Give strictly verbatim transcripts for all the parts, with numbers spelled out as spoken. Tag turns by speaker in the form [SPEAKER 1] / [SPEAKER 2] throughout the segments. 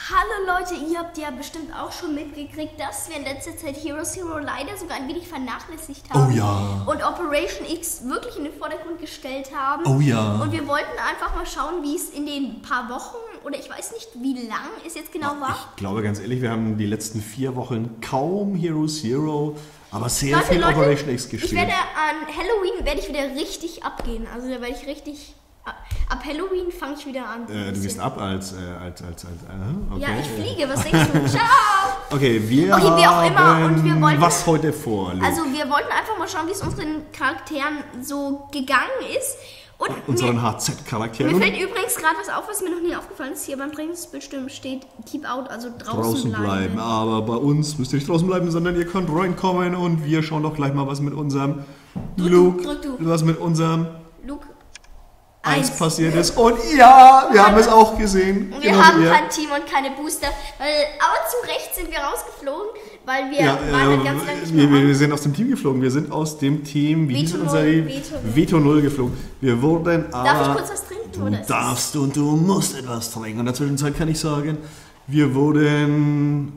[SPEAKER 1] Hallo Leute, ihr habt ja bestimmt auch schon mitgekriegt, dass wir in letzter Zeit Hero Zero leider sogar ein wenig vernachlässigt haben.
[SPEAKER 2] Oh ja.
[SPEAKER 1] Und Operation X wirklich in den Vordergrund gestellt haben.
[SPEAKER 2] Oh ja.
[SPEAKER 1] Und wir wollten einfach mal schauen, wie es in den paar Wochen, oder ich weiß nicht, wie lang es jetzt genau war.
[SPEAKER 2] Ich glaube ganz ehrlich, wir haben die letzten vier Wochen kaum Hero Zero, aber sehr
[SPEAKER 1] Leute,
[SPEAKER 2] viel
[SPEAKER 1] Leute,
[SPEAKER 2] Operation X gespielt.
[SPEAKER 1] Ich werde an Halloween werde ich wieder richtig abgehen. Also da werde ich richtig... Ab Halloween fange ich wieder an.
[SPEAKER 2] Äh, du gehst ab als... Äh, als, als, als äh, okay.
[SPEAKER 1] Ja, ich fliege. Was denkst du? Ciao!
[SPEAKER 2] Okay, wir
[SPEAKER 1] okay, wie auch immer. Und wir
[SPEAKER 2] haben
[SPEAKER 1] wollten,
[SPEAKER 2] was heute vor, Luke?
[SPEAKER 1] Also wir wollten einfach mal schauen, wie es unseren Charakteren so gegangen ist. Und
[SPEAKER 2] unseren
[SPEAKER 1] mir,
[SPEAKER 2] H Z-Charakteren.
[SPEAKER 1] Mir fällt übrigens gerade was auf, was mir noch nie aufgefallen ist. Hier beim Trainingsbildschirm steht Keep Out, also draußen,
[SPEAKER 2] draußen bleiben.
[SPEAKER 1] bleiben.
[SPEAKER 2] Aber bei uns müsst ihr nicht draußen bleiben, sondern ihr könnt reinkommen und wir schauen doch gleich mal, was mit unserem
[SPEAKER 1] Drück
[SPEAKER 2] Luke,
[SPEAKER 1] du, drück du.
[SPEAKER 2] was mit unserem
[SPEAKER 1] Luke
[SPEAKER 2] eins
[SPEAKER 1] eins
[SPEAKER 2] passiert ist. Und ja, wir haben es auch gesehen.
[SPEAKER 1] Und wir
[SPEAKER 2] Genau
[SPEAKER 1] haben
[SPEAKER 2] wie ihr.
[SPEAKER 1] kein Team und keine Booster. Weil, aber zu Recht sind wir rausgeflogen, weil wir
[SPEAKER 2] Ja,
[SPEAKER 1] waren
[SPEAKER 2] äh,
[SPEAKER 1] halt ganz lange nicht
[SPEAKER 2] wir,
[SPEAKER 1] mehr
[SPEAKER 2] wir, wir
[SPEAKER 1] on.
[SPEAKER 2] sind aus dem Team geflogen. Wir sind aus dem Team, wie hieß
[SPEAKER 1] Veto
[SPEAKER 2] unser
[SPEAKER 1] null,
[SPEAKER 2] Team?
[SPEAKER 1] Veto null.
[SPEAKER 2] Veto null geflogen. Wir wurden aber...
[SPEAKER 1] Darf ich kurz was trinken?
[SPEAKER 2] Du
[SPEAKER 1] oder ist
[SPEAKER 2] darfst und du musst etwas trinken. Und in der Zwischenzeit kann ich sagen, wir wurden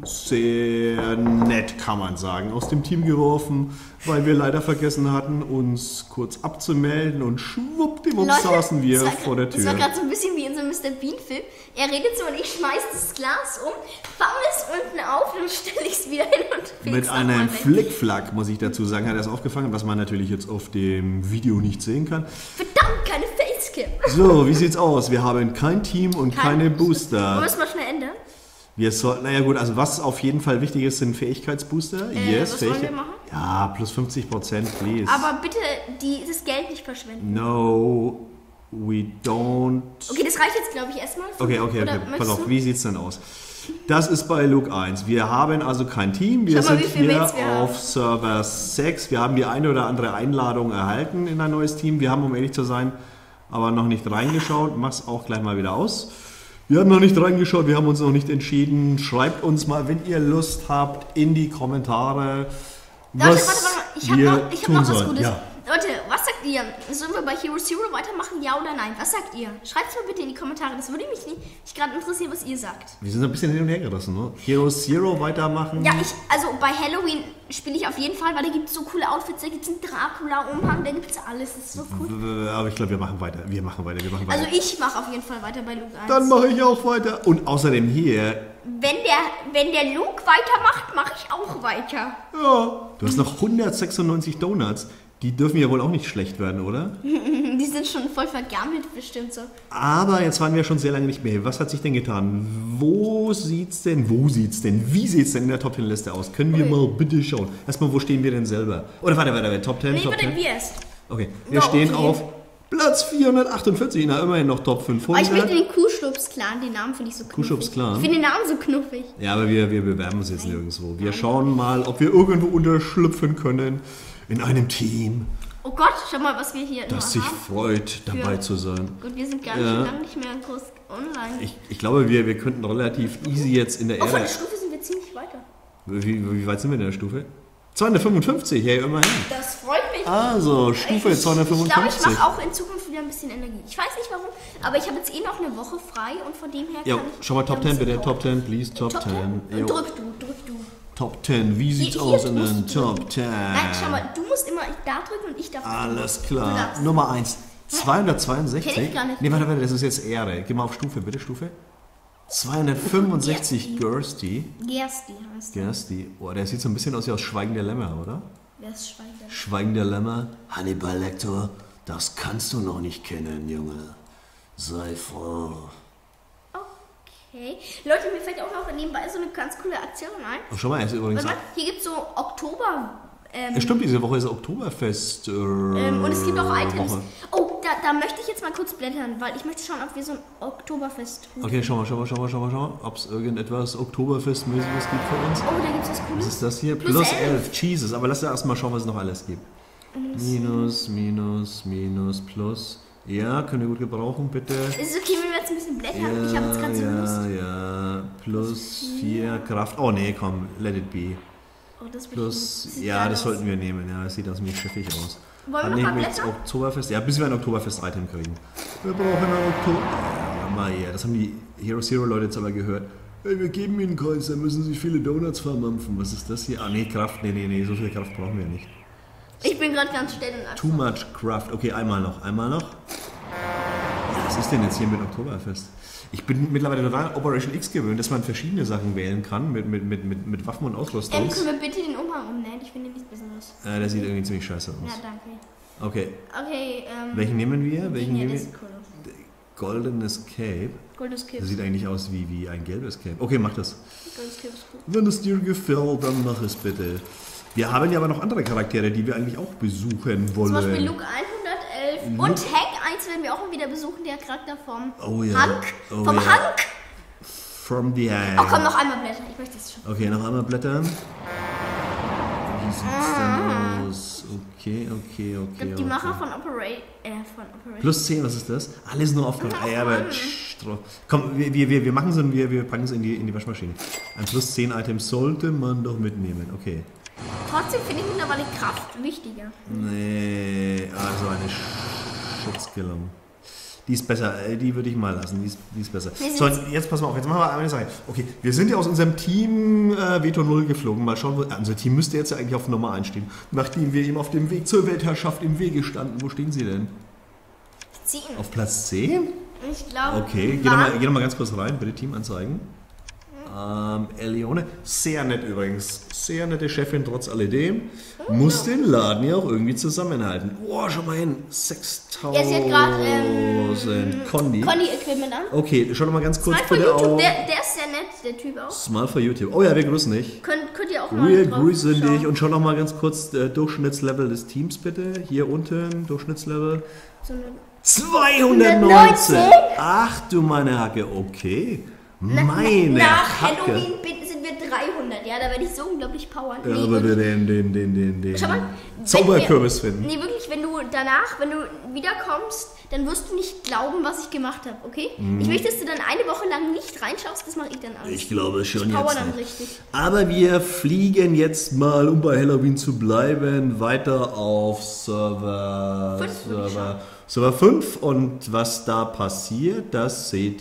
[SPEAKER 2] sehr nett, kann man sagen, aus dem Team geworfen, weil wir leider vergessen hatten, uns kurz abzumelden und schwuppdiwupp
[SPEAKER 1] Leute,
[SPEAKER 2] saßen wir
[SPEAKER 1] das war
[SPEAKER 2] vor der
[SPEAKER 1] grad- Das war
[SPEAKER 2] Tür.
[SPEAKER 1] gerade so ein bisschen wie in so einem Mister Bean-Film. Er redet so und ich schmeiß das Glas um, fange es unten auf und stelle ich es wieder hin und feg's
[SPEAKER 2] Mit
[SPEAKER 1] nochmal
[SPEAKER 2] einem
[SPEAKER 1] weg.
[SPEAKER 2] Flickflack, muss ich dazu sagen, hat er es aufgefangen, was man natürlich jetzt auf dem Video nicht sehen kann.
[SPEAKER 1] Verdammt, keine Facecam.
[SPEAKER 2] So, wie sieht's aus? Wir haben kein Team und
[SPEAKER 1] Kein-
[SPEAKER 2] keine
[SPEAKER 1] Wollen
[SPEAKER 2] Booster.
[SPEAKER 1] wir es mal schnell ändern?
[SPEAKER 2] Wir sollten, naja gut, also was auf jeden Fall wichtig ist, sind Fähigkeitsbooster.
[SPEAKER 1] Äh,
[SPEAKER 2] yes,
[SPEAKER 1] was wollen wir
[SPEAKER 2] Fähigkeit-
[SPEAKER 1] machen?
[SPEAKER 2] Ja, plus fünfzig Prozent, please.
[SPEAKER 1] Aber bitte die, das Geld nicht verschwenden.
[SPEAKER 2] No, we don't.
[SPEAKER 1] Okay, das reicht jetzt, glaube ich, erstmal.
[SPEAKER 2] Okay, okay,
[SPEAKER 1] Oder
[SPEAKER 2] okay. Pass
[SPEAKER 1] möchtest
[SPEAKER 2] auf,
[SPEAKER 1] du?
[SPEAKER 2] wie sieht's denn aus? Das ist bei Luke eins. Wir haben also kein Team. Wir
[SPEAKER 1] Schau mal,
[SPEAKER 2] sind
[SPEAKER 1] wie viele
[SPEAKER 2] hier
[SPEAKER 1] Mates wir
[SPEAKER 2] auf
[SPEAKER 1] haben.
[SPEAKER 2] Server sechs. Wir haben die eine oder andere Einladung erhalten in ein neues Team. Wir haben, um ehrlich zu sein, aber noch nicht reingeschaut. Mach's auch gleich mal wieder aus. Wir haben noch nicht reingeschaut, wir haben uns noch nicht entschieden. Schreibt uns mal, wenn ihr Lust habt, in die Kommentare,
[SPEAKER 1] Leute,
[SPEAKER 2] was
[SPEAKER 1] warte, warte, ich habe
[SPEAKER 2] wir
[SPEAKER 1] noch, ich hab
[SPEAKER 2] tun
[SPEAKER 1] noch was
[SPEAKER 2] sollen.
[SPEAKER 1] Gutes.
[SPEAKER 2] Ja.
[SPEAKER 1] Leute, was sagt ihr? Sollen wir bei Hero Zero weitermachen, ja oder nein? Was sagt ihr? Schreibt es mal bitte in die Kommentare. Das würde mich nicht, mich gerade interessieren, was ihr sagt.
[SPEAKER 2] Wir sind ein bisschen hin und her gerissen, ne? Hero Zero weitermachen.
[SPEAKER 1] Ja, ich, also bei Halloween spiele ich auf jeden Fall, weil da gibt es so coole Outfits, da gibt es einen Dracula-Umhang, da gibt es alles. Das ist so cool.
[SPEAKER 2] Aber ich glaube, wir machen weiter. Wir machen weiter, wir machen weiter.
[SPEAKER 1] Also ich mache auf jeden Fall weiter bei Luke eins.
[SPEAKER 2] Dann mache ich auch weiter. Und außerdem hier,
[SPEAKER 1] Wenn der, wenn der Luke weitermacht, mache ich auch weiter.
[SPEAKER 2] ja, du hast noch hundertsechsundneunzig Donuts. Die dürfen ja wohl auch nicht schlecht werden, oder?
[SPEAKER 1] Die sind schon voll vergammelt bestimmt so.
[SPEAKER 2] Aber jetzt waren wir schon sehr lange nicht mehr hier. Was hat sich denn getan? Wo sieht's denn, wo sieht's denn, wie sieht's denn in der Top Ten Liste aus? Können wir
[SPEAKER 1] Okay.
[SPEAKER 2] mal bitte schauen? Erstmal, wo stehen wir denn selber? Oder warte, warte, warte, Top Ten,
[SPEAKER 1] Nee,
[SPEAKER 2] Top
[SPEAKER 1] warte,
[SPEAKER 2] Ten.
[SPEAKER 1] wir erst.
[SPEAKER 2] Okay, wir
[SPEAKER 1] Ja,
[SPEAKER 2] stehen
[SPEAKER 1] okay.
[SPEAKER 2] auf Platz vierhundertachtundvierzig, na immerhin noch Top
[SPEAKER 1] Aber ich möchte
[SPEAKER 2] fünfhundert.
[SPEAKER 1] den Kuhschlups-Clan, den Namen finde ich so knuffig.
[SPEAKER 2] Kuhschlups-Clan?
[SPEAKER 1] Ich finde den Namen so knuffig.
[SPEAKER 2] Ja, aber wir, wir bewerben uns jetzt nirgendwo. Wir schauen mal, ob wir irgendwo unterschlüpfen können in einem Team,
[SPEAKER 1] Oh Gott, schau mal, was wir hier
[SPEAKER 2] das
[SPEAKER 1] noch
[SPEAKER 2] sich
[SPEAKER 1] haben.
[SPEAKER 2] freut, dabei
[SPEAKER 1] Für-
[SPEAKER 2] zu sein.
[SPEAKER 1] Gut, wir sind gar
[SPEAKER 2] Ja.
[SPEAKER 1] nicht, lange nicht mehr groß online.
[SPEAKER 2] Ich, ich glaube, wir, wir könnten relativ easy jetzt in der
[SPEAKER 1] oh, von
[SPEAKER 2] Ära...
[SPEAKER 1] der Stufe sind wir ziemlich weiter.
[SPEAKER 2] Wie, wie weit sind wir in der Stufe? zweihundertfünfundfünfzig, hey, immerhin.
[SPEAKER 1] Das freut mich.
[SPEAKER 2] Also, Stufe
[SPEAKER 1] ich, ich glaube, ich
[SPEAKER 2] zweihundertfünfundfünfzig.
[SPEAKER 1] mache auch in Zukunft wieder ein bisschen Energie. Ich weiß nicht warum, aber ich habe jetzt eh noch eine Woche frei und von dem her
[SPEAKER 2] Ja,
[SPEAKER 1] kann ich...
[SPEAKER 2] schau mal, Top
[SPEAKER 1] ein
[SPEAKER 2] Ten
[SPEAKER 1] bisschen
[SPEAKER 2] bitte,
[SPEAKER 1] Power.
[SPEAKER 2] Top Ten, please, Top,
[SPEAKER 1] Top
[SPEAKER 2] Ten.
[SPEAKER 1] Ten.
[SPEAKER 2] Jo.
[SPEAKER 1] Drück du, drück du.
[SPEAKER 2] Top Ten, wie sieht's
[SPEAKER 1] Hier-
[SPEAKER 2] aus
[SPEAKER 1] hier
[SPEAKER 2] in den
[SPEAKER 1] musst du
[SPEAKER 2] Top
[SPEAKER 1] drücken.
[SPEAKER 2] Ten?
[SPEAKER 1] Nein, schau mal, du musst immer da drücken und ich darf...
[SPEAKER 2] Alles
[SPEAKER 1] Du
[SPEAKER 2] klar.
[SPEAKER 1] darfst.
[SPEAKER 2] Nummer eins, zweihundertzweiundsechzig.
[SPEAKER 1] Kenn ich gar nicht.
[SPEAKER 2] Nee, warte, warte, das ist jetzt Ehre. Geh mal auf Stufe, bitte, Stufe. zweihundertfünfundsechzig Gersti.
[SPEAKER 1] Gersti heißt der.
[SPEAKER 2] Gersti. Oh, der sieht so ein bisschen aus wie aus Schweigen der Lämmer, oder?
[SPEAKER 1] Wer ist Schweiger?
[SPEAKER 2] Schweigen der Lämmer. Hannibal Lecter, das kannst du noch nicht kennen, Junge. Sei froh.
[SPEAKER 1] Okay. Leute, mir fällt auch noch nebenbei so eine ganz coole Aktion ein.
[SPEAKER 2] Oh, schau mal, er ist übrigens...
[SPEAKER 1] Warte mal, hier gibt es so Oktober... Ähm,
[SPEAKER 2] Ja, stimmt, diese Woche ist Oktoberfest. Äh,
[SPEAKER 1] ähm, und es gibt auch Items.
[SPEAKER 2] Woche.
[SPEAKER 1] Oh, da, da möchte ich jetzt mal kurz blättern, weil ich möchte schauen, ob wir so ein Oktoberfest...
[SPEAKER 2] Okay, schau mal, schau mal, schau mal, schau mal, schau mal, ob es irgendetwas Oktoberfestmäßiges gibt für uns.
[SPEAKER 1] Oh, da gibt es was
[SPEAKER 2] Was
[SPEAKER 1] Cooles.
[SPEAKER 2] ist das hier?
[SPEAKER 1] Plus
[SPEAKER 2] Plus
[SPEAKER 1] elf.
[SPEAKER 2] elf. Jesus. Aber lass uns erst mal schauen, was es noch alles gibt. Minus, minus, minus, plus. Ja, können wir gut gebrauchen, bitte.
[SPEAKER 1] Ist es okay, wenn wir jetzt ein bisschen blättern? ich habe jetzt gerade so
[SPEAKER 2] ja,
[SPEAKER 1] Lust.
[SPEAKER 2] ja. Plus vier Kraft. Oh nee, komm, let it be.
[SPEAKER 1] Oh, das wird
[SPEAKER 2] Plus,
[SPEAKER 1] gut. Sieht
[SPEAKER 2] ja,
[SPEAKER 1] geil
[SPEAKER 2] das
[SPEAKER 1] aus.
[SPEAKER 2] sollten wir nehmen. Ja, das sieht aus ziemlich schiffig aus.
[SPEAKER 1] Wollen wir
[SPEAKER 2] Dann
[SPEAKER 1] noch mal
[SPEAKER 2] nehmen wir jetzt
[SPEAKER 1] blättern?
[SPEAKER 2] Oktoberfest. Ja, bis wir ein Oktoberfest-Item kriegen. Wir brauchen ein Oktober. Ja, mal hier. Das haben die Hero Zero Leute jetzt aber gehört. Hey, wir geben Ihnen Coins, dann müssen Sie viele Donuts vermampfen. Was ist das hier? Ah, nee, Kraft. Nee, nee, nee, so viel Kraft brauchen wir nicht.
[SPEAKER 1] Ich bin gerade ganz still und
[SPEAKER 2] Too much Kraft. Okay, einmal noch, einmal noch. Was ist denn jetzt hier mit Oktoberfest? Ich bin mittlerweile total Operation X gewöhnt, dass man verschiedene Sachen wählen kann mit, mit, mit, mit, mit Waffen und Ausrüstung.
[SPEAKER 1] Ähm, können wir bitte den Umhang umnähen? Ich finde nichts Besseres.
[SPEAKER 2] Äh, der sieht irgendwie ziemlich scheiße aus.
[SPEAKER 1] Ja, danke.
[SPEAKER 2] Okay.
[SPEAKER 1] Okay, ähm...
[SPEAKER 2] Welchen nehmen wir? Welchen
[SPEAKER 1] ja,
[SPEAKER 2] nehmen
[SPEAKER 1] das
[SPEAKER 2] wir?
[SPEAKER 1] ist cool.
[SPEAKER 2] Goldenes Cape.
[SPEAKER 1] Goldenes Cape.
[SPEAKER 2] Das sieht eigentlich aus wie, wie ein gelbes Cape. Okay, mach das.
[SPEAKER 1] Goldenes Cape ist cool.
[SPEAKER 2] Wenn es dir gefällt, dann mach es bitte. Wir haben ja aber noch andere Charaktere, die wir eigentlich auch besuchen wollen.
[SPEAKER 1] Zum Beispiel Luke hundertelf
[SPEAKER 2] Luke.
[SPEAKER 1] und Hank eins werden wir auch wieder besuchen, der Charakter vom
[SPEAKER 2] Oh ja.
[SPEAKER 1] Hank.
[SPEAKER 2] Oh
[SPEAKER 1] vom
[SPEAKER 2] ja.
[SPEAKER 1] Hank.
[SPEAKER 2] From the Hank.
[SPEAKER 1] Oh komm, noch einmal blättern. Ich möchte das schon.
[SPEAKER 2] Okay, noch einmal blättern. Wie sieht's denn aus? Okay, okay, okay.
[SPEAKER 1] Ich glaube, die
[SPEAKER 2] okay.
[SPEAKER 1] Macher von Operate... Äh, von Operation...
[SPEAKER 2] Plus zehn, was ist das? Alles nur auf ah, ja, aber Stro- Komm, wir, wir, wir machen so, wir, wir packen es in die, in die Waschmaschine. Ein plus zehn Item sollte man doch mitnehmen. Okay.
[SPEAKER 1] Trotzdem finde ich mittlerweile Kraft wichtiger.
[SPEAKER 2] Nee, also eine Schutzkillung. Die ist besser, äh, die würde ich mal lassen, die ist, die ist besser.
[SPEAKER 1] Wir
[SPEAKER 2] So,
[SPEAKER 1] sind-
[SPEAKER 2] jetzt pass mal auf, jetzt machen wir eine Sache. Okay, wir sind ja aus unserem Team äh, Veto null geflogen. Mal schauen, wo, äh, unser Team müsste jetzt ja eigentlich auf Nummer eins stehen. Nachdem wir ihm auf dem Weg zur Weltherrschaft im Wege standen. Wo stehen Sie denn?
[SPEAKER 1] Ziehen.
[SPEAKER 2] Auf Platz zehn?
[SPEAKER 1] Ich glaube...
[SPEAKER 2] Okay, geh doch, mal, geh doch mal ganz kurz rein, bitte Team anzeigen. Ähm, Elione, sehr nett übrigens. Sehr nette Chefin trotz alledem. Muss den Laden ja auch irgendwie zusammenhalten. Boah, schau mal hin. sechstausend
[SPEAKER 1] Ja, sie hat gerade ähm,
[SPEAKER 2] Condi.
[SPEAKER 1] Conny-Equipment an.
[SPEAKER 2] Okay, schau doch mal ganz kurz
[SPEAKER 1] Smile for
[SPEAKER 2] bitte
[SPEAKER 1] YouTube,
[SPEAKER 2] auf.
[SPEAKER 1] der, der ist sehr nett, der Typ auch.
[SPEAKER 2] Smile for YouTube. Oh ja, wir grüßen dich.
[SPEAKER 1] Könnt, könnt ihr auch mal
[SPEAKER 2] Wir
[SPEAKER 1] drauf
[SPEAKER 2] grüßen
[SPEAKER 1] schauen.
[SPEAKER 2] dich und schau noch mal ganz kurz äh, Durchschnittslevel des Teams bitte. Hier unten, Durchschnittslevel.
[SPEAKER 1] So eine-
[SPEAKER 2] zweihundertneunzehn! Ach du meine Hacke, okay. Meine
[SPEAKER 1] Nach
[SPEAKER 2] Hacke.
[SPEAKER 1] Halloween bin- sind wir dreihundert, ja, da werde ich so unglaublich powern.
[SPEAKER 2] Ja,
[SPEAKER 1] Nee,
[SPEAKER 2] aber
[SPEAKER 1] wirklich.
[SPEAKER 2] den, den, den, den, den
[SPEAKER 1] Schau mal,
[SPEAKER 2] Zauberkürbis
[SPEAKER 1] wenn
[SPEAKER 2] finden.
[SPEAKER 1] wir- Nee, wirklich, wenn du danach, wenn du wiederkommst, dann wirst du nicht glauben, was ich gemacht habe, okay? Ich möchte, dass du dann eine Woche lang nicht reinschaust, das mache ich dann alles.
[SPEAKER 2] Ich glaube schon
[SPEAKER 1] ich power
[SPEAKER 2] jetzt
[SPEAKER 1] dann
[SPEAKER 2] nicht.
[SPEAKER 1] richtig.
[SPEAKER 2] Aber wir fliegen jetzt mal, um bei Halloween zu bleiben, weiter auf Server
[SPEAKER 1] Fünf, würde ich
[SPEAKER 2] Server, Server fünf. Und was da passiert, das seht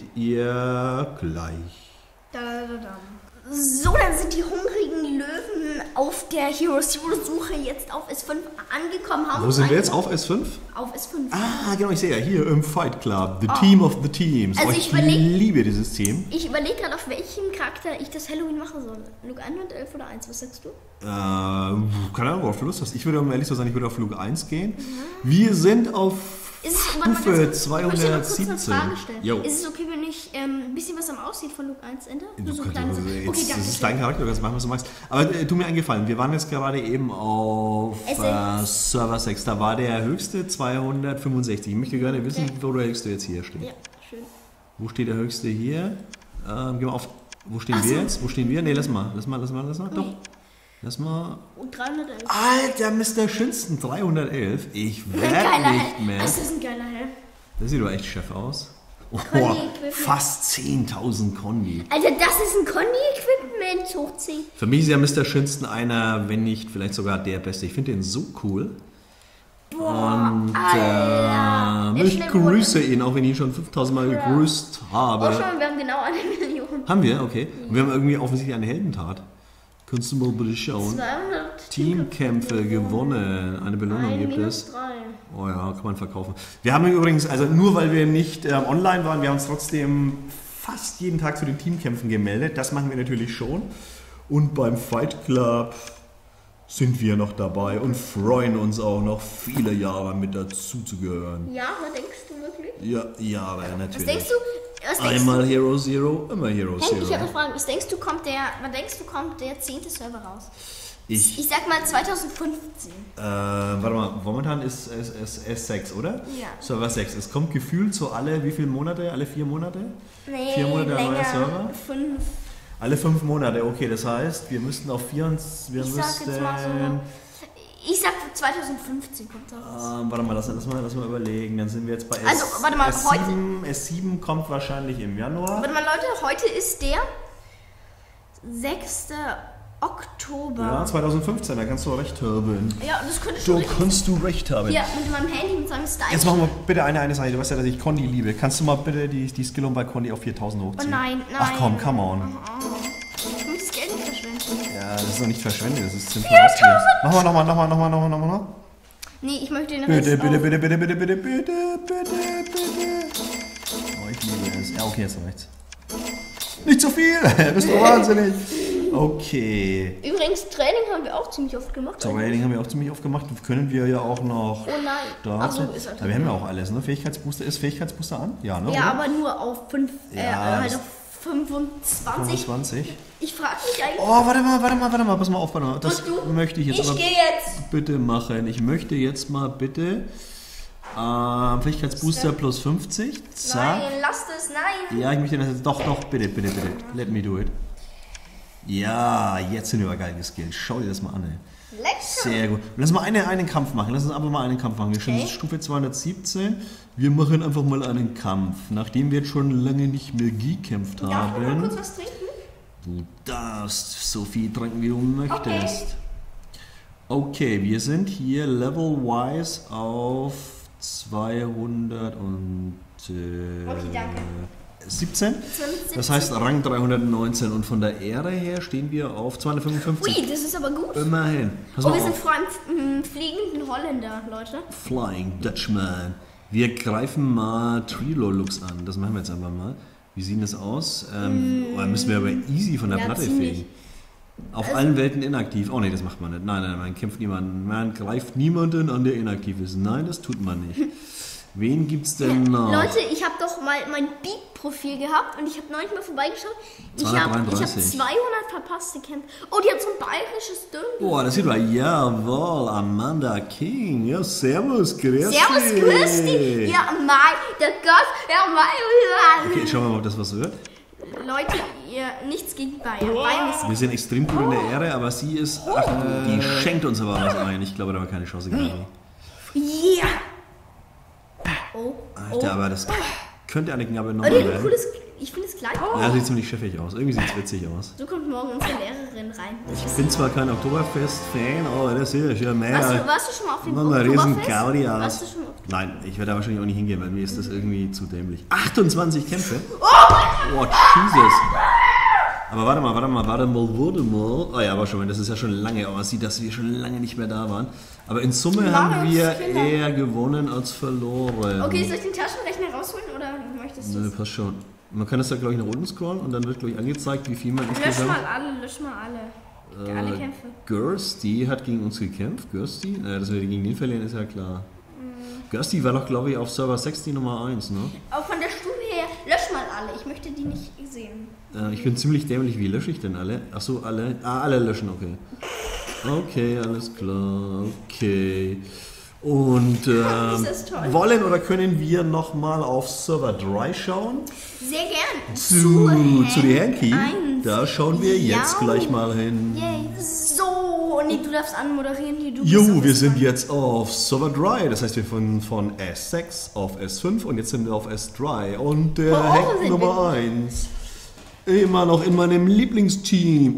[SPEAKER 2] ihr gleich.
[SPEAKER 1] Da, da, da. So, dann sind die hungrigen Löwen auf der Hero Zero Suche jetzt auf S fünf angekommen. Haben
[SPEAKER 2] Wo sind wir
[SPEAKER 1] uns
[SPEAKER 2] jetzt? Auf S fünf?
[SPEAKER 1] Auf S fünf.
[SPEAKER 2] Ah, genau, ich sehe ja hier im Fight Club. The Team of the Teams.
[SPEAKER 1] Also
[SPEAKER 2] Oh,
[SPEAKER 1] ich
[SPEAKER 2] ich
[SPEAKER 1] überleg-
[SPEAKER 2] liebe dieses Team.
[SPEAKER 1] Ich überlege gerade, auf welchem Charakter ich das Halloween machen soll. Luke hundertelf oder eins, was sagst du?
[SPEAKER 2] Äh, keine Ahnung, worauf du Lust hast. Ich würde, um ehrlich zu sein, ich würde auf Luke eins gehen. Wir sind auf
[SPEAKER 1] Ist es, warte mal
[SPEAKER 2] Stufe
[SPEAKER 1] ganz kurz, ich möchte noch kurz eine
[SPEAKER 2] zweihundertsiebzehn.
[SPEAKER 1] Frage stellen.
[SPEAKER 2] Jo.
[SPEAKER 1] Ist es okay, wenn ich ähm, ein bisschen was am Aussehen von Luke eins ändere?
[SPEAKER 2] Du
[SPEAKER 1] Nur so
[SPEAKER 2] kannst,
[SPEAKER 1] kleine
[SPEAKER 2] also
[SPEAKER 1] Sachen.
[SPEAKER 2] jetzt,
[SPEAKER 1] Okay, danke.
[SPEAKER 2] das ist dein Charakter, du kannst machen, was du magst. Aber äh, tu mir einen Gefallen, wir waren jetzt gerade eben auf
[SPEAKER 1] S
[SPEAKER 2] äh,
[SPEAKER 1] sechs.
[SPEAKER 2] Server sechs. Da war der höchste zweihundertfünfundsechzig. Ich möchte gerne wissen,
[SPEAKER 1] Okay.
[SPEAKER 2] wo der höchste jetzt hier steht.
[SPEAKER 1] Ja, schön.
[SPEAKER 2] Wo steht der höchste hier? Ähm, geh mal auf. Wo stehen
[SPEAKER 1] Ach
[SPEAKER 2] wir
[SPEAKER 1] so.
[SPEAKER 2] jetzt? Wo stehen wir? Nee, lass mal. Lass mal, lass mal, lass mal. Doch. Lass mal.
[SPEAKER 1] Und dreihundertelf.
[SPEAKER 2] Alter, Mister Schinston, dreihundertelf. Ich
[SPEAKER 1] Ein
[SPEAKER 2] werde
[SPEAKER 1] geiler
[SPEAKER 2] nicht
[SPEAKER 1] Hell.
[SPEAKER 2] mehr.
[SPEAKER 1] Das ist ein geiler Hell.
[SPEAKER 2] Das sieht doch echt Chef aus. Oh,
[SPEAKER 1] Conny-Equipment.
[SPEAKER 2] fast zehntausend Condi.
[SPEAKER 1] Alter, das ist ein Conny-Equipment hoch zehn.
[SPEAKER 2] Für mich ist ja Mister Schinston einer, wenn nicht vielleicht sogar der Beste. Ich finde den so cool.
[SPEAKER 1] Boah,
[SPEAKER 2] Und
[SPEAKER 1] Alter.
[SPEAKER 2] äh,
[SPEAKER 1] Der
[SPEAKER 2] ich
[SPEAKER 1] schnell
[SPEAKER 2] grüße ihn, auch wenn ich ihn schon fünftausend Mal
[SPEAKER 1] Ja.
[SPEAKER 2] gegrüßt
[SPEAKER 1] Oh,
[SPEAKER 2] habe.
[SPEAKER 1] schau mal, wir haben genau eine Million.
[SPEAKER 2] Haben wir? Okay. Und wir haben irgendwie offensichtlich eine Heldentat. Kannst du mal bitte schauen?
[SPEAKER 1] zweihundert
[SPEAKER 2] Teamkämpfe gewonnen. Eine Belohnung
[SPEAKER 1] Ein
[SPEAKER 2] gibt
[SPEAKER 1] minus
[SPEAKER 2] es.
[SPEAKER 1] drei.
[SPEAKER 2] Oh ja, kann man verkaufen. Wir haben übrigens, also nur weil wir nicht ähm, online waren, wir haben uns trotzdem fast jeden Tag zu den Teamkämpfen gemeldet. Das machen wir natürlich schon. Und beim Fight Club sind wir noch dabei und freuen uns auch noch viele Jahre mit dazu zu gehören.
[SPEAKER 1] Ja, was denkst du wirklich?
[SPEAKER 2] Ja, Jahre natürlich.
[SPEAKER 1] Was denkst du? Was denkst
[SPEAKER 2] Einmal Hero Zero, immer Hero
[SPEAKER 1] du? Henk, ich habe
[SPEAKER 2] Zero.
[SPEAKER 1] eine Frage. Was denkst du, kommt der, was denkst du, kommt der zehnte Server raus?
[SPEAKER 2] Ich,
[SPEAKER 1] Ich sag mal zweitausendfünfzehn.
[SPEAKER 2] äh, warte mal, momentan ist es es- S sechs, oder?
[SPEAKER 1] Ja.
[SPEAKER 2] Server sechs. Es kommt gefühlt so alle, wie viele Monate? Alle vier Monate?
[SPEAKER 1] Nee,
[SPEAKER 2] Vier Monate ein neuer
[SPEAKER 1] länger.
[SPEAKER 2] Server?
[SPEAKER 1] Fünf.
[SPEAKER 2] Alle fünf Monate, okay, das heißt, wir müssten auf vierundzwanzig, wir
[SPEAKER 1] Ich sag
[SPEAKER 2] müssten,
[SPEAKER 1] jetzt mal so. Ich sag zweitausendfünfzehn kommt da raus.
[SPEAKER 2] ähm, warte mal, lass, lass mal, lass mal überlegen, dann sind wir jetzt bei S,
[SPEAKER 1] Also, warte mal,
[SPEAKER 2] S sieben, S sieben kommt wahrscheinlich im Januar.
[SPEAKER 1] Warte mal, Leute, heute ist der sechste Oktober.
[SPEAKER 2] Ja, zweitausendfünfzehn, da kannst du recht haben.
[SPEAKER 1] Ja, das könnte schon
[SPEAKER 2] Da
[SPEAKER 1] richtig
[SPEAKER 2] kannst du recht haben.
[SPEAKER 1] Hier, mit meinem Handy, mit seinem Style.
[SPEAKER 2] Jetzt machen wir bitte eine, eine Seite. Du weißt ja, dass ich Condi liebe. Kannst du mal bitte die, die Skill bei Condi auf viertausend
[SPEAKER 1] Oh
[SPEAKER 2] hochziehen?
[SPEAKER 1] nein, nein.
[SPEAKER 2] Ach komm, come on.
[SPEAKER 1] Ich muss das Geld nicht verschwenden.
[SPEAKER 2] Ja, das ist doch nicht verschwendet, das ist sinnvoll ausgegeben. Machen wir nochmal, nochmal, nochmal, nochmal, nochmal, nochmal.
[SPEAKER 1] Nee, ich möchte den
[SPEAKER 2] Bitte,
[SPEAKER 1] Rest
[SPEAKER 2] bitte,
[SPEAKER 1] auf.
[SPEAKER 2] bitte, bitte, bitte, bitte, bitte, bitte, bitte. Oh, ich liebe es. Ja, okay, jetzt reicht's. Nicht zu viel, bist du wahnsinnig. Okay.
[SPEAKER 1] Übrigens, Training haben wir auch ziemlich oft gemacht.
[SPEAKER 2] Training haben wir auch ziemlich oft gemacht. Können wir ja auch noch.
[SPEAKER 1] Oh nein.
[SPEAKER 2] Da
[SPEAKER 1] Ach so, ist
[SPEAKER 2] ja, wir haben ja auch alles, ne? Fähigkeitsbooster. Ist Fähigkeitsbooster an? Ja, ne?
[SPEAKER 1] Ja,
[SPEAKER 2] oder?
[SPEAKER 1] aber nur auf fünf, äh,
[SPEAKER 2] Ja,
[SPEAKER 1] halt
[SPEAKER 2] das-
[SPEAKER 1] auf fünfundzwanzig.
[SPEAKER 2] fünfundzwanzig.
[SPEAKER 1] Ich frage mich eigentlich.
[SPEAKER 2] Oh, warte mal, warte mal, warte mal. Pass mal auf, warte mal. Das
[SPEAKER 1] Und du?
[SPEAKER 2] möchte ich jetzt
[SPEAKER 1] Ich
[SPEAKER 2] aber
[SPEAKER 1] gehe jetzt.
[SPEAKER 2] bitte machen. Ich möchte jetzt mal bitte ähm, Fähigkeitsbooster plus fünfzig. Zack.
[SPEAKER 1] Nein, lass das, nein.
[SPEAKER 2] Ja, ich möchte das jetzt. Doch, doch, bitte, bitte, bitte. Let me do it. Ja, jetzt sind wir aber geil geskillt. Schau dir das mal an, ey.
[SPEAKER 1] Lecker.
[SPEAKER 2] Sehr gut. Lass mal eine, einen Kampf machen. Lass uns aber mal einen Kampf machen. Wir sind
[SPEAKER 1] Okay.
[SPEAKER 2] Stufe zweihundertsiebzehn. Wir machen einfach mal einen Kampf. Nachdem wir jetzt schon lange nicht mehr gekämpft
[SPEAKER 1] Darf ich mal
[SPEAKER 2] haben.
[SPEAKER 1] kurz was trinken?
[SPEAKER 2] Du darfst so viel trinken, wie du möchtest. Okay, wir sind hier level-wise auf zweihundert und äh,
[SPEAKER 1] Okay, danke.
[SPEAKER 2] siebzehn. Das heißt Rang dreihundertneunzehn und von der Ehre her stehen wir auf zweihundertfünfundfünfzig.
[SPEAKER 1] Ui, das ist aber gut.
[SPEAKER 2] Immerhin. Pass
[SPEAKER 1] Oh,
[SPEAKER 2] mal
[SPEAKER 1] wir sind
[SPEAKER 2] auf.
[SPEAKER 1] vor einem mm, fliegenden Holländer, Leute.
[SPEAKER 2] Flying Dutchman. Wir greifen mal Trilolux an. Das machen wir jetzt einfach mal. Wie sieht das aus? Ähm, oh, da müssen wir aber easy von der
[SPEAKER 1] Ja,
[SPEAKER 2] Platte
[SPEAKER 1] ziemlich.
[SPEAKER 2] fegen. Auf allen Welten inaktiv. Oh ne, das macht man nicht. Nein, nein, man kämpft niemanden. Man greift niemanden an, der inaktiv ist. Nein, das tut man nicht. Wen gibt's denn noch?
[SPEAKER 1] Leute, ich habe doch mal mein Beat-Profil gehabt und ich habe neulich mal vorbeigeschaut. Ich habe ich hab
[SPEAKER 2] zweihundertdreiunddreißig.
[SPEAKER 1] zweihundert verpasste Kämpfe. Oh, die hat so ein bayerisches Dirndl.
[SPEAKER 2] Boah, das sieht man. Jawohl, Amanda King. Ja, servus, grüß
[SPEAKER 1] Servus,
[SPEAKER 2] dich.
[SPEAKER 1] grüß dich. Ja, mein, der Gott, ja, mein.
[SPEAKER 2] Okay, schauen wir mal, ob das was wird.
[SPEAKER 1] Leute, ihr, nichts gegen Bayern. Bayern ist
[SPEAKER 2] Wir sind extrem gut in der Ehre, aber sie ist. Ach, die schenkt uns aber was ein. Ich glaube, da haben wir keine Chance gegen.
[SPEAKER 1] Yeah. Oh,
[SPEAKER 2] Alter,
[SPEAKER 1] oh.
[SPEAKER 2] aber das könnte eine Knabe
[SPEAKER 1] Oh,
[SPEAKER 2] nochmal
[SPEAKER 1] die hat ein
[SPEAKER 2] werden.
[SPEAKER 1] cooles, ich finde es klein.
[SPEAKER 2] Ja, sieht ziemlich schiffig aus. Irgendwie sieht es witzig aus.
[SPEAKER 1] So kommt morgen unsere Lehrerin rein.
[SPEAKER 2] Ich bin zwar kein Oktoberfest-Fan, aber das hier ist ja mehr.
[SPEAKER 1] Warst du, warst du schon mal auf dem
[SPEAKER 2] Mach mal riesen
[SPEAKER 1] Oktoberfest?
[SPEAKER 2] Gaudi aus.
[SPEAKER 1] Warst du schon mal auf
[SPEAKER 2] Nein, ich werde da wahrscheinlich auch nicht hingehen, weil mir ist das irgendwie zu dämlich. achtundzwanzig Kämpfe? Oh, Jesus. Aber warte mal, warte mal, warte mal, warte mal. Oh ja, aber schon, das ist ja schon lange aussieht, dass wir schon lange nicht mehr da waren. Aber in Summe haben wir
[SPEAKER 1] Kinder.
[SPEAKER 2] eher gewonnen als verloren.
[SPEAKER 1] Okay, soll ich den Taschenrechner rausholen oder möchtest du?
[SPEAKER 2] Nö, passt schon. Man kann das da, glaube ich, nach unten scrollen und dann wird, glaube ich, angezeigt, wie viel man
[SPEAKER 1] Lösch
[SPEAKER 2] insgesamt...
[SPEAKER 1] mal alle, lösch mal alle. Alle Kämpfe.
[SPEAKER 2] Gersty hat gegen uns gekämpft. Gersty? Naja, dass wir gegen den verlieren, ist ja klar. Gersty war doch, glaube ich, auf Server sechs die Nummer eins, ne?
[SPEAKER 1] Aber von der Stufe her, lösch mal alle. Ich möchte die nicht sehen.
[SPEAKER 2] Äh, ich bin ziemlich dämlich. Wie lösche ich denn alle? Achso, alle. Ah, alle löschen, okay. Okay, alles klar. Okay. Und ähm,
[SPEAKER 1] Das ist toll.
[SPEAKER 2] wollen oder können wir nochmal auf Server drei schauen?
[SPEAKER 1] Sehr gern.
[SPEAKER 2] Zu, zu die Hanky.
[SPEAKER 1] eins.
[SPEAKER 2] Da schauen wir jetzt
[SPEAKER 1] Ja.
[SPEAKER 2] gleich mal hin.
[SPEAKER 1] Yay. So, nee, du darfst anmoderieren hier. Du bist
[SPEAKER 2] Jo,
[SPEAKER 1] auf
[SPEAKER 2] wir
[SPEAKER 1] das
[SPEAKER 2] sind
[SPEAKER 1] dran.
[SPEAKER 2] jetzt auf Server drei, das heißt wir von, von S sechs auf S fünf und jetzt sind wir auf S drei und der
[SPEAKER 1] Wo
[SPEAKER 2] Hack
[SPEAKER 1] sind
[SPEAKER 2] Nummer
[SPEAKER 1] wir?
[SPEAKER 2] eins. Immer noch in meinem Lieblingsteam,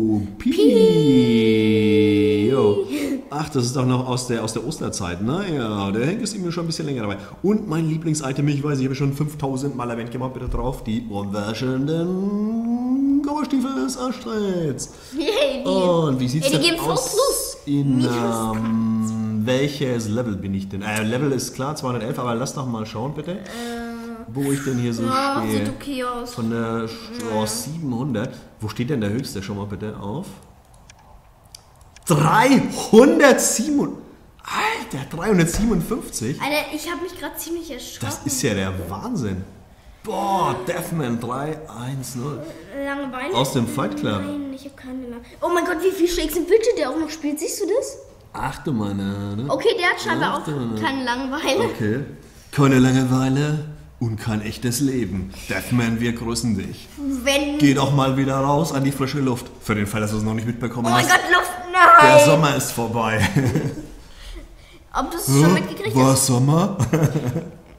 [SPEAKER 2] Utopie. Jo. Ach, das ist doch noch aus der, aus der Osterzeit, ne? Ja, der Hank ist immer schon ein bisschen länger dabei. Und mein Lieblingsitem, ich weiß, ich habe schon fünftausend Mal erwähnt gemacht, bitte drauf, die unwaschenden Gummistiefel des Astrals.
[SPEAKER 1] Yay, die.
[SPEAKER 2] Und wie sieht's
[SPEAKER 1] Ey, die
[SPEAKER 2] denn
[SPEAKER 1] geben voll
[SPEAKER 2] aus?
[SPEAKER 1] Plus.
[SPEAKER 2] In
[SPEAKER 1] Minus
[SPEAKER 2] ähm, welches Level bin ich denn? Äh, Level ist klar, zweihundertelf, aber lass doch mal schauen, bitte. Wo ich denn hier so
[SPEAKER 1] Ja,
[SPEAKER 2] stehe.
[SPEAKER 1] sieht okay aus.
[SPEAKER 2] Von der oh, siebenhundert. Wo steht denn der höchste? Schau mal bitte auf. dreihundertsieben. Alter, dreihundertsiebenundfünfzig.
[SPEAKER 1] Alter, ich habe mich gerade ziemlich erschrocken.
[SPEAKER 2] Das ist ja der Wahnsinn. Boah, Deathman drei eins null.
[SPEAKER 1] Langeweile.
[SPEAKER 2] Aus dem Fight Club.
[SPEAKER 1] Nein, ich habe keine Langeweile. Oh mein Gott, wie viel Shakes and Bildschirm der auch noch spielt. Siehst du das?
[SPEAKER 2] Ach du meine. Ne?
[SPEAKER 1] Okay, der hat scheinbar
[SPEAKER 2] Ach,
[SPEAKER 1] auch
[SPEAKER 2] du meine.
[SPEAKER 1] keine Langeweile.
[SPEAKER 2] Okay. Keine Langeweile und kein echtes Leben. Deathman, wir grüßen dich.
[SPEAKER 1] Wenn.
[SPEAKER 2] Geh doch mal wieder raus an die frische Luft. Für den Fall, dass du es noch nicht mitbekommen
[SPEAKER 1] Oh mein
[SPEAKER 2] hast.
[SPEAKER 1] Gott, Luft, nein!
[SPEAKER 2] Der Sommer ist vorbei.
[SPEAKER 1] Ob du es schon mitgekriegt
[SPEAKER 2] War
[SPEAKER 1] hast?
[SPEAKER 2] Sommer?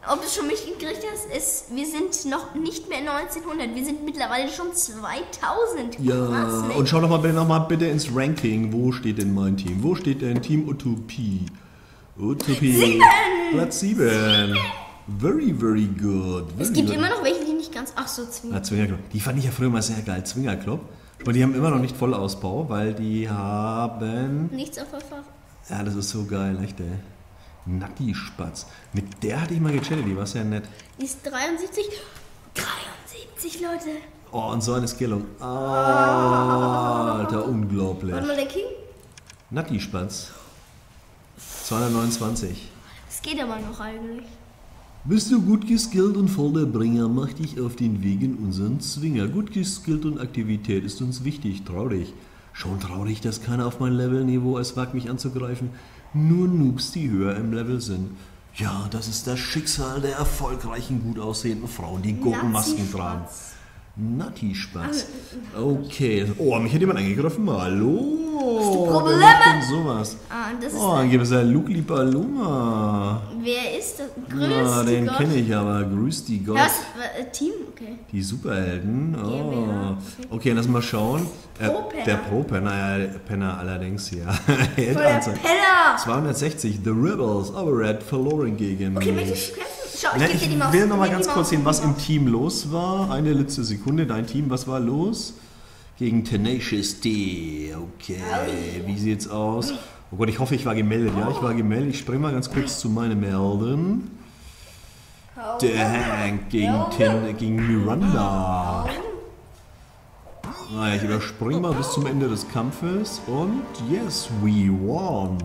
[SPEAKER 1] ob du schon mitgekriegt hast, es, wir sind noch nicht mehr neunzehnhundert, wir sind mittlerweile schon zweitausend.
[SPEAKER 2] Ja,
[SPEAKER 1] Krass, ne?
[SPEAKER 2] und schau doch mal bitte, noch mal bitte ins Ranking. Wo steht denn mein Team? Wo steht denn Team Utopie? Utopie.
[SPEAKER 1] Sieben!
[SPEAKER 2] Platz sieben. Very, very good. Very
[SPEAKER 1] Es gibt
[SPEAKER 2] good.
[SPEAKER 1] immer noch welche, die nicht ganz... Ach so, Zwinker.
[SPEAKER 2] Ja, Zwingerclub. Die fand ich ja früher mal sehr geil. Zwingerclub. Aber die haben immer noch nicht Vollausbau, weil die haben...
[SPEAKER 1] Nichts auf Verfahren.
[SPEAKER 2] Ja, das ist so geil, echt, ey. Natti Spatz. Mit der hatte ich mal gechattet, die war sehr nett.
[SPEAKER 1] Die ist dreiundsiebzig. dreiundsiebzig, Leute.
[SPEAKER 2] Oh, und so eine Skillung. Oh, Alter, unglaublich.
[SPEAKER 1] Warte mal, der King?
[SPEAKER 2] Natti Spatz. zweihundertneunundzwanzig.
[SPEAKER 1] Das geht aber noch eigentlich.
[SPEAKER 2] Bist du gut geskillt und voller Bringer, mach dich auf den Weg in unseren Zwinger. Gut geskillt und Aktivität ist uns wichtig, traurig. Schon traurig, dass keiner auf mein Levelniveau es wagt, mich anzugreifen. Nur Noobs, die höher im Level sind. Ja, das ist das Schicksal der erfolgreichen, gut aussehenden Frauen, die Gurkenmasken tragen. Natti Spatz. Okay. Oh, mich hat jemand angegriffen. Hallo.
[SPEAKER 1] Hast du Probleme?
[SPEAKER 2] Wer macht denn sowas?
[SPEAKER 1] Ah, das ist...
[SPEAKER 2] Oh, ein gewisser Lukli Paloma.
[SPEAKER 1] Wer ist das? Grüß
[SPEAKER 2] Ja,
[SPEAKER 1] die
[SPEAKER 2] den
[SPEAKER 1] Gott.
[SPEAKER 2] kenne ich aber. Grüß die Gott.
[SPEAKER 1] Ja, was, äh, Team? Okay.
[SPEAKER 2] Die Superhelden.
[SPEAKER 1] Ja,
[SPEAKER 2] Oh.
[SPEAKER 1] okay.
[SPEAKER 2] Okay, lass mal schauen. Äh,
[SPEAKER 1] Pro-Penner.
[SPEAKER 2] der Pro-Penner, ja, der Penner allerdings, ja.
[SPEAKER 1] Voll der
[SPEAKER 2] Endanzeige.
[SPEAKER 1] Penner!
[SPEAKER 2] zweihundertsechzig. The Rebels. Overred verloren gegen
[SPEAKER 1] Okay,
[SPEAKER 2] mich.
[SPEAKER 1] möchtest du kämpfen? Schau, ich
[SPEAKER 2] Na,
[SPEAKER 1] geb dir die
[SPEAKER 2] ich
[SPEAKER 1] Maus.
[SPEAKER 2] will noch mal
[SPEAKER 1] Gib
[SPEAKER 2] ganz
[SPEAKER 1] die
[SPEAKER 2] kurz
[SPEAKER 1] Maus,
[SPEAKER 2] sehen, was
[SPEAKER 1] gib die
[SPEAKER 2] im
[SPEAKER 1] Maus.
[SPEAKER 2] Team los war. Eine letzte Sekunde. Dein Team, was war los? Gegen Tenacious D. Okay, wie sieht's aus? Oh Gott, ich hoffe, ich war gemeldet. Ja, ich war gemeldet. Ich springe mal ganz kurz zu meinen Melden. Der Hank gegen, Tin, gegen Miranda. Naja, ich überspringe mal bis zum Ende des Kampfes. Und yes, we won.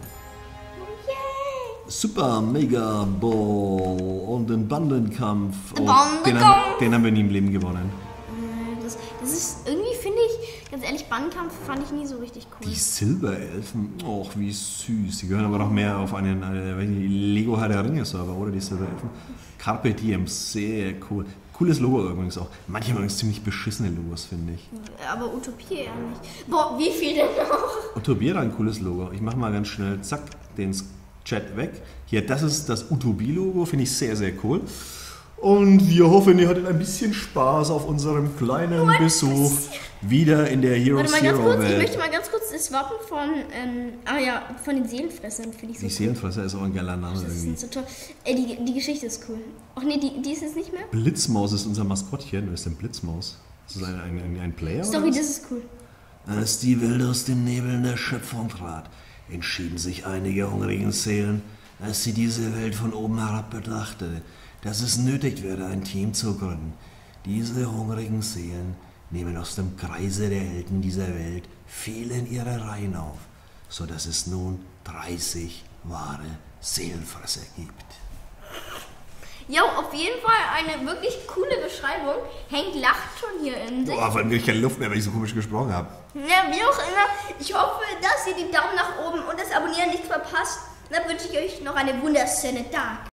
[SPEAKER 2] Super Mega Ball und den Bandenkampf. Oh,
[SPEAKER 1] Bandenkampf.
[SPEAKER 2] den, haben, den haben wir nie im Leben gewonnen.
[SPEAKER 1] Das, das ist irgendwie, finde ich, ganz ehrlich, Bandkampf fand ich nie so richtig cool.
[SPEAKER 2] Die Silberelfen, och wie süß. Die gehören aber noch mehr auf einen äh, Lego Herr der Ringe Server, oder die Silberelfen. Carpe Diem, sehr cool. Cooles Logo übrigens auch. Manche übrigens ziemlich beschissene Logos, finde ich.
[SPEAKER 1] Aber Utopie eher nicht. Boah, wie viel denn noch?
[SPEAKER 2] Utopie hat ein cooles Logo. Ich mache mal ganz schnell, zack, den Chat weg. Hier, das ist das Utopie-Logo, finde ich sehr, sehr cool. Und wir hoffen, ihr hattet ein bisschen Spaß auf unserem kleinen
[SPEAKER 1] What?
[SPEAKER 2] Besuch wieder in der Hero
[SPEAKER 1] Warte mal ganz
[SPEAKER 2] Zero
[SPEAKER 1] kurz, ich
[SPEAKER 2] Welt.
[SPEAKER 1] möchte mal ganz kurz das Wappen von, ähm, ah ja, von den Seelenfressern, finde ich so
[SPEAKER 2] Die
[SPEAKER 1] cool.
[SPEAKER 2] Seelenfresser ist auch ein geiler Name
[SPEAKER 1] Das
[SPEAKER 2] irgendwie.
[SPEAKER 1] ist so toll. Ey, die, die Geschichte ist cool. Ach nee, die, die ist jetzt nicht mehr?
[SPEAKER 2] Blitzmaus ist unser Maskottchen. Wer ist denn Blitzmaus? Ist das ein, ein, ein, ein Player?
[SPEAKER 1] Story,
[SPEAKER 2] oder was?
[SPEAKER 1] das ist cool.
[SPEAKER 2] Als die Welt aus den Nebeln der Schöpfung trat, entschieden sich einige hungrigen Seelen, als sie diese Welt von oben herab betrachtete, dass es nötig wäre, ein Team zu gründen. Diese hungrigen Seelen nehmen aus dem Kreise der Helden dieser Welt viele in ihre Reihen auf, so dass es nun dreißig wahre Seelenfresser gibt.
[SPEAKER 1] Jo, auf jeden Fall eine wirklich coole Beschreibung. Hank lacht schon hier in sich.
[SPEAKER 2] Boah, vor allem krieg ich keine Luft mehr, weil ich so komisch gesprochen habe.
[SPEAKER 1] Ja, wie auch immer. Ich hoffe, dass ihr die Daumen nach oben und das Abonnieren nicht verpasst. Dann wünsche ich euch noch eine wunderschöne Tag.